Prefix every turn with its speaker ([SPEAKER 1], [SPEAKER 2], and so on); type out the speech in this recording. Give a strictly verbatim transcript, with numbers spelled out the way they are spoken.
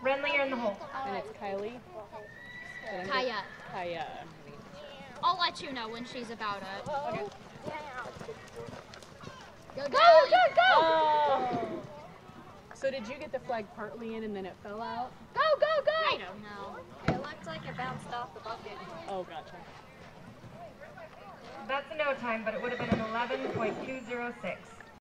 [SPEAKER 1] Renly, you're in the hole.
[SPEAKER 2] And it's Kylie?
[SPEAKER 3] Kaya.
[SPEAKER 2] Kaya.
[SPEAKER 3] I'll let you know when she's about it.
[SPEAKER 2] Okay.
[SPEAKER 3] Go, go, go, go!
[SPEAKER 2] Oh. So did you get the flag partly in and then it fell out?
[SPEAKER 3] Go, go, go! I don't know.
[SPEAKER 4] It looked like it bounced off the bucket.
[SPEAKER 2] Oh, gotcha.
[SPEAKER 1] That's a no time, but it would have been an eleven point two zero six.